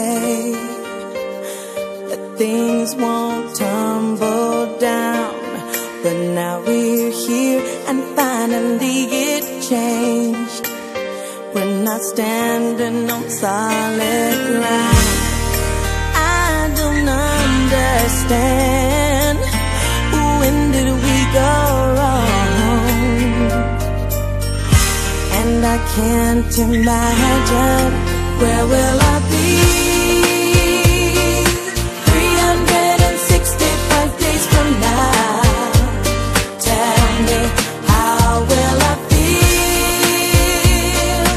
say that things won't tumble down, but now we're here and finally it changed. We're not standing on solid ground. I don't understand, when did we go wrong? And I can't imagine, where will I be 365 days from now? Tell me, how will I feel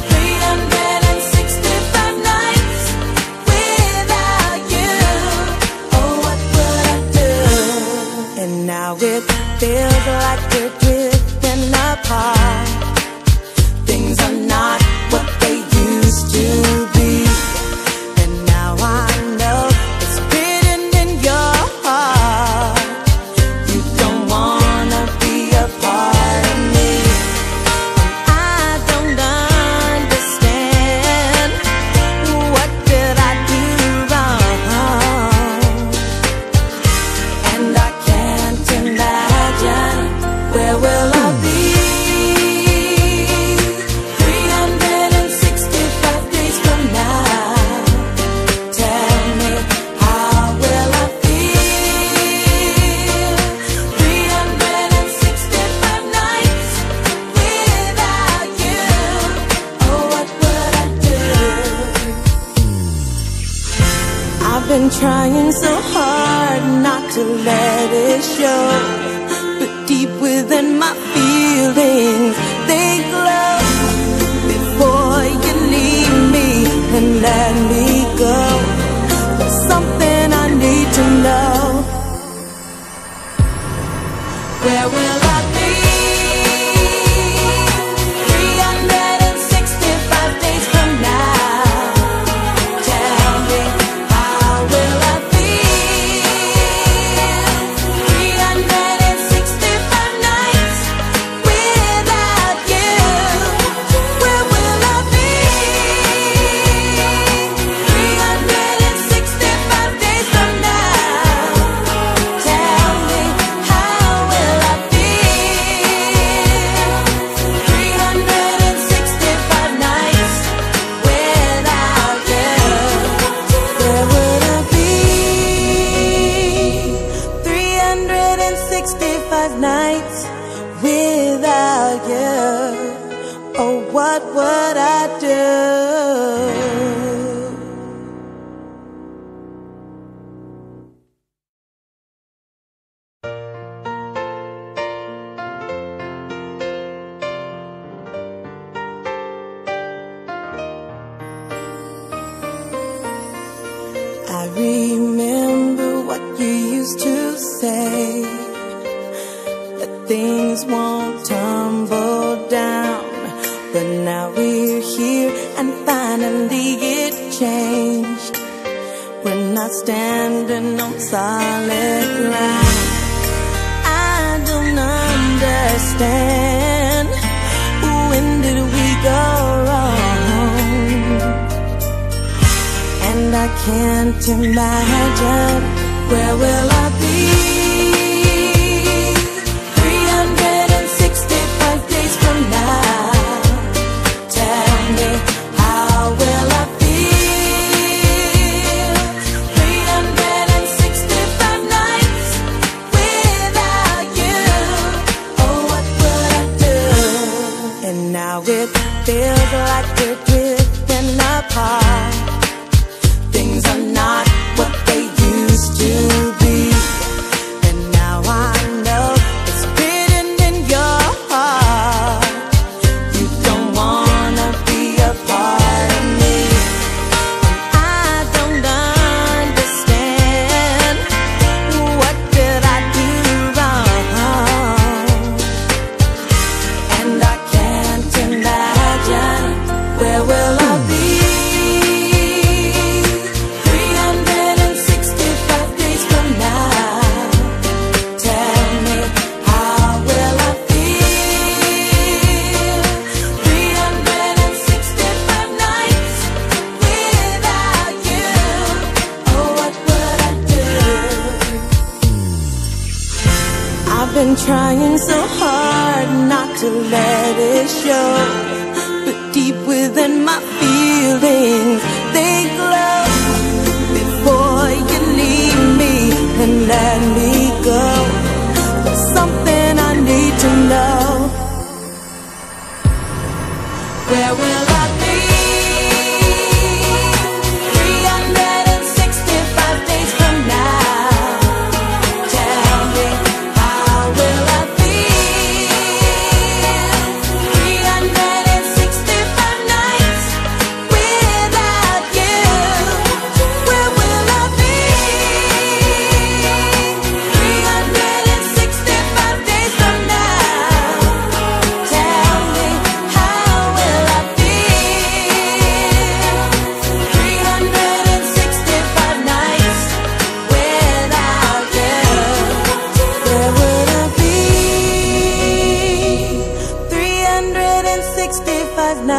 365 nights without you? Oh, what would I do? And now it feels like we're drifting apart. Things are not what they used to be, and now I know it's written in your heart. You don't wanna be a part of me, and I don't understand, what did I do wrong? And I can't imagine, where will I be 365 days from now? Tell me, how will I feel 365 nights without you? Oh, what would I do? I've been trying so hard not to let it show, but deep within my feelings, they glow. Before you leave me and let me go, there's something I need to know. Where will I be 365 days from now? Tell me, how will I feel 365 nights without you? Where will I be 365 days from now? Tell me, how will I feel 365 nights without you? Where would I be 365 nights without you? Oh, what would I do? I remember what you used to say, that things won't tumble down, but now we're here and finally it changed. We're not standing on solid ground. I don't understand, when did we go wrong? And I can't imagine, where will I be 365 days from now? Tell me, how will I feel 365 nights without you? Oh, what would I do? And now it feels like we're drifting apart. Things are not what they used to be, been trying so hard not to let it show, but deep within my feelings they glow. Before you leave me and let me go, there's something I need to know. Where will I be 365 days from now? Tell me, how will I feel 365 nights without you? Where will I be 365 days from now? Tell me, how will I feel 365 nights without you? Where would I be 365 nights?